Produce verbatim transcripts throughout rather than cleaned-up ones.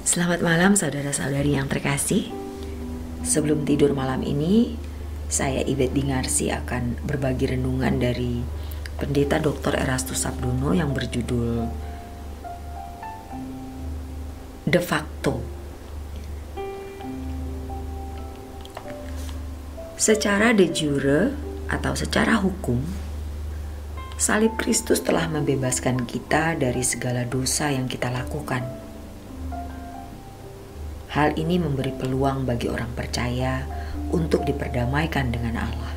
Selamat malam saudara-saudari yang terkasih. Sebelum tidur malam ini, saya Ibet Dingarsi akan berbagi renungan dari Pendeta doktor Erastus Sabdono yang berjudul De facto. Secara de jure atau secara hukum, salib Kristus telah membebaskan kita dari segala dosa yang kita lakukan. Hal ini memberi peluang bagi orang percaya untuk diperdamaikan dengan Allah.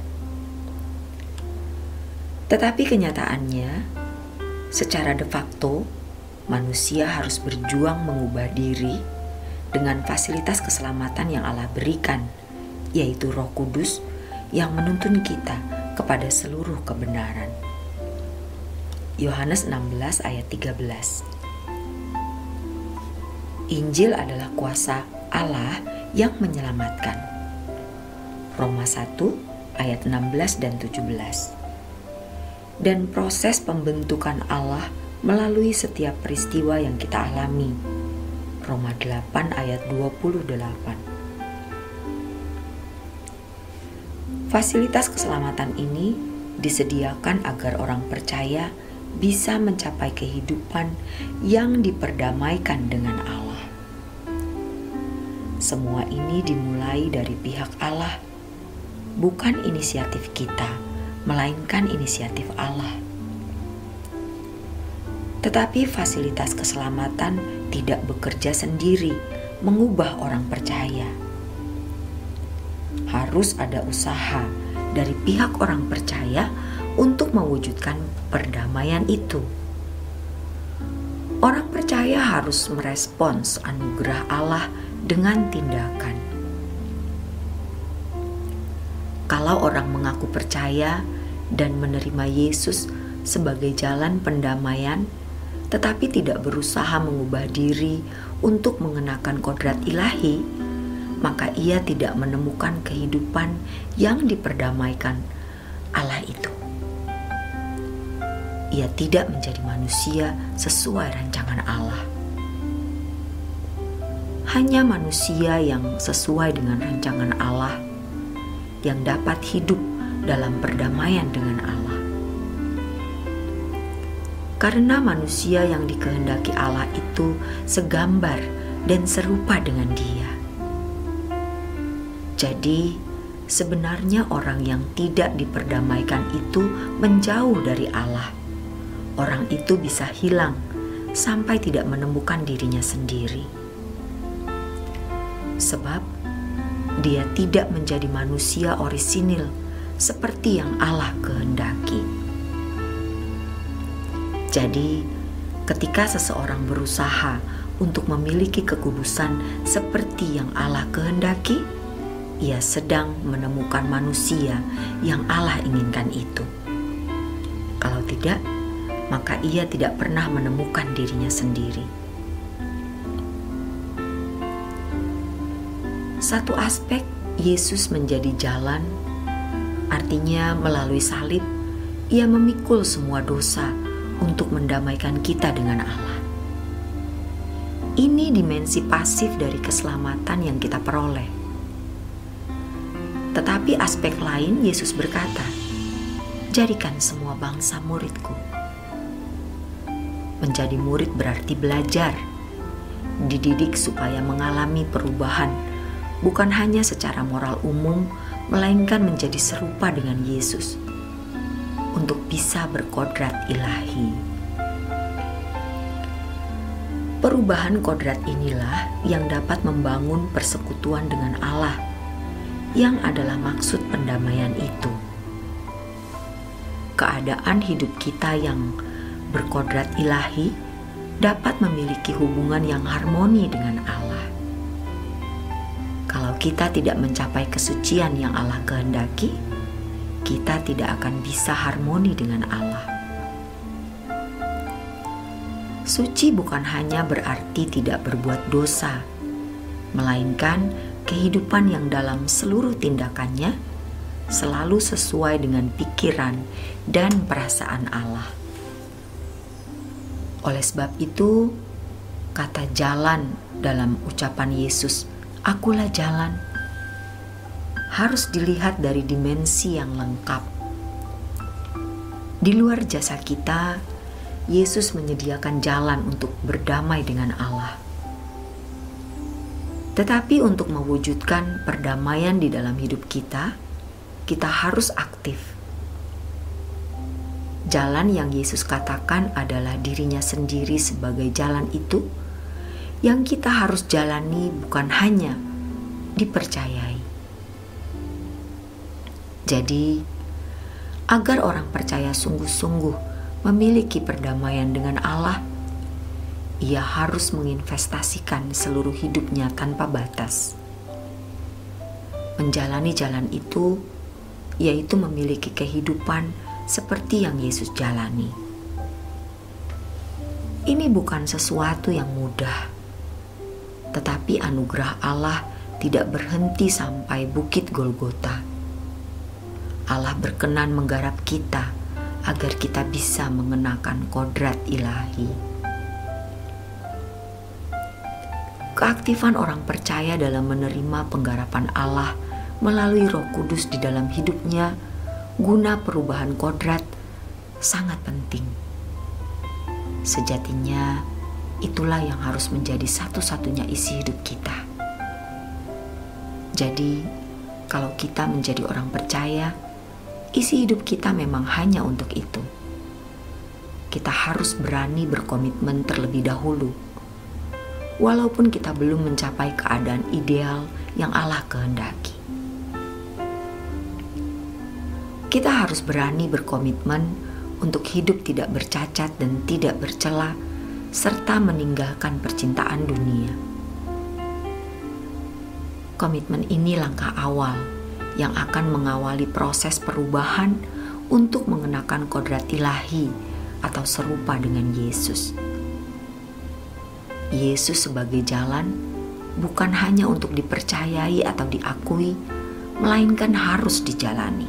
Tetapi kenyataannya, secara de facto, manusia harus berjuang mengubah diri dengan fasilitas keselamatan yang Allah berikan, yaitu Roh Kudus yang menuntun kita kepada seluruh kebenaran. Yohanes enam belas ayat tiga belas. Injil adalah kuasa Allah yang menyelamatkan. Roma satu ayat enam belas dan tujuh belas. Dan proses pembentukan Allah melalui setiap peristiwa yang kita alami. Roma delapan ayat dua puluh delapan. Fasilitas keselamatan ini disediakan agar orang percaya bisa mencapai kehidupan yang diperdamaikan dengan Allah. Semua ini dimulai dari pihak Allah, bukan inisiatif kita, melainkan inisiatif Allah. Tetapi fasilitas keselamatan tidak bekerja sendiri mengubah orang percaya. Harus ada usaha dari pihak orang percaya untuk mewujudkan perdamaian itu. Orang percaya harus merespons anugerah Allah dengan tindakan. Kalau orang mengaku percaya dan menerima Yesus sebagai jalan pendamaian, tetapi tidak berusaha mengubah diri untuk mengenakan kodrat ilahi, maka ia tidak menemukan kehidupan yang diperdamaikan Allah itu. Ia tidak menjadi manusia sesuai rancangan Allah. Hanya manusia yang sesuai dengan rancangan Allah yang dapat hidup dalam perdamaian dengan Allah. Karena manusia yang dikehendaki Allah itu segambar dan serupa dengan Dia. Jadi, sebenarnya orang yang tidak diperdamaikan itu menjauh dari Allah. Orang itu bisa hilang sampai tidak menemukan dirinya sendiri. Sebab dia tidak menjadi manusia orisinil seperti yang Allah kehendaki. Jadi, ketika seseorang berusaha untuk memiliki kekudusan seperti yang Allah kehendaki, ia sedang menemukan manusia yang Allah inginkan itu. Kalau tidak, maka ia tidak pernah menemukan dirinya sendiri. Satu aspek Yesus menjadi jalan, artinya melalui salib, ia memikul semua dosa untuk mendamaikan kita dengan Allah. Ini dimensi pasif dari keselamatan yang kita peroleh. Tetapi aspek lain, Yesus berkata, "Jadikan semua bangsa muridku." Menjadi murid berarti belajar, dididik supaya mengalami perubahan, bukan hanya secara moral umum, melainkan menjadi serupa dengan Yesus untuk bisa berkodrat ilahi. Perubahan kodrat inilah yang dapat membangun persekutuan dengan Allah, yang adalah maksud pendamaian itu. Keadaan hidup kita yang berkodrat ilahi dapat memiliki hubungan yang harmoni dengan Allah. Kalau kita tidak mencapai kesucian yang Allah kehendaki, kita tidak akan bisa harmoni dengan Allah. Suci bukan hanya berarti tidak berbuat dosa, melainkan kehidupan yang dalam seluruh tindakannya selalu sesuai dengan pikiran dan perasaan Allah. Oleh sebab itu, kata jalan dalam ucapan Yesus, "Akulah jalan," harus dilihat dari dimensi yang lengkap. Di luar jasa kita, Yesus menyediakan jalan untuk berdamai dengan Allah. Tetapi untuk mewujudkan perdamaian di dalam hidup kita, kita harus aktif. Jalan yang Yesus katakan adalah dirinya sendiri sebagai jalan itu, yang kita harus jalani bukan hanya dipercayai. Jadi, agar orang percaya sungguh-sungguh memiliki perdamaian dengan Allah, ia harus menginvestasikan seluruh hidupnya tanpa batas. Menjalani jalan itu, yaitu memiliki kehidupan seperti yang Yesus jalani. Ini bukan sesuatu yang mudah, tetapi anugerah Allah tidak berhenti sampai Bukit Golgota. Allah berkenan menggarap kita agar kita bisa mengenakan kodrat ilahi. Keaktifan orang percaya dalam menerima penggarapan Allah melalui Roh Kudus di dalam hidupnya guna perubahan kodrat sangat penting. Sejatinya, itulah yang harus menjadi satu-satunya isi hidup kita. Jadi, kalau kita menjadi orang percaya, isi hidup kita memang hanya untuk itu. Kita harus berani berkomitmen terlebih dahulu, walaupun kita belum mencapai keadaan ideal yang Allah kehendaki. Kita harus berani berkomitmen untuk hidup tidak bercacat dan tidak bercela, serta meninggalkan percintaan dunia. Komitmen ini langkah awal yang akan mengawali proses perubahan untuk mengenakan kodrat ilahi atau serupa dengan Yesus. Yesus sebagai jalan bukan hanya untuk dipercayai atau diakui, melainkan harus dijalani.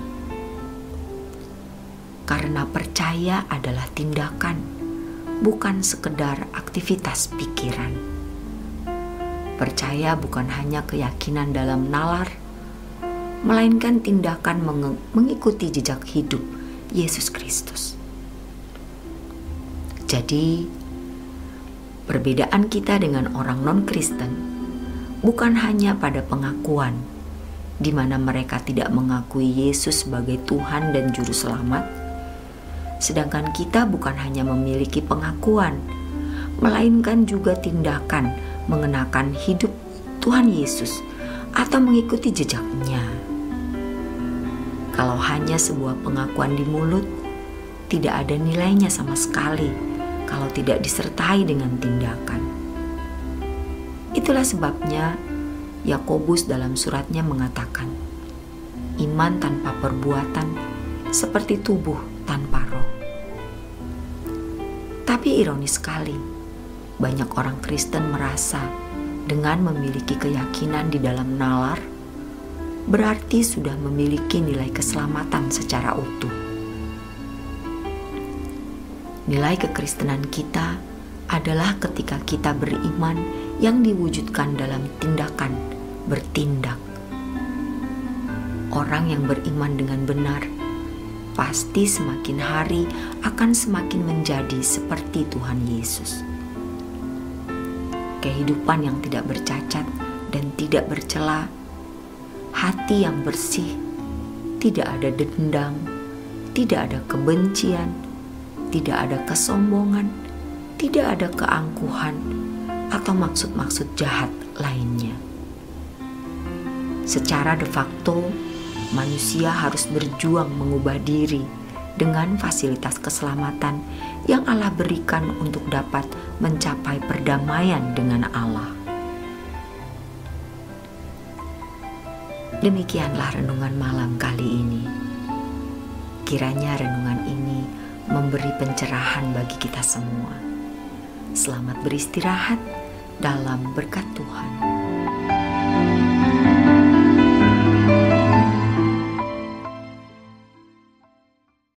Karena percaya adalah tindakan, bukan sekedar aktivitas pikiran. Percaya bukan hanya keyakinan dalam nalar, melainkan tindakan meng- mengikuti jejak hidup Yesus Kristus. Jadi, perbedaan kita dengan orang non-Kristen bukan hanya pada pengakuan, di mana mereka tidak mengakui Yesus sebagai Tuhan dan Juru Selamat, sedangkan kita bukan hanya memiliki pengakuan, melainkan juga tindakan mengenakan hidup Tuhan Yesus atau mengikuti jejaknya. Kalau hanya sebuah pengakuan di mulut, tidak ada nilainya sama sekali kalau tidak disertai dengan tindakan. Itulah sebabnya Yakobus dalam suratnya mengatakan, iman tanpa perbuatan seperti tubuh tanpa roh. Tapi ironis sekali, banyak orang Kristen merasa dengan memiliki keyakinan di dalam nalar, berarti sudah memiliki nilai keselamatan secara utuh. Nilai kekristenan kita adalah ketika kita beriman yang diwujudkan dalam tindakan bertindak. Orang yang beriman dengan benar pasti semakin hari akan semakin menjadi seperti Tuhan Yesus. Kehidupan yang tidak bercacat dan tidak bercela, hati yang bersih, tidak ada dendam, tidak ada kebencian, tidak ada kesombongan, tidak ada keangkuhan atau maksud-maksud jahat lainnya. Secara de facto, manusia harus berjuang mengubah diri dengan fasilitas keselamatan yang Allah berikan untuk dapat mencapai perdamaian dengan Allah. Demikianlah renungan malam kali ini. Kiranya renungan ini memberi pencerahan bagi kita semua. Selamat beristirahat dalam berkat Tuhan.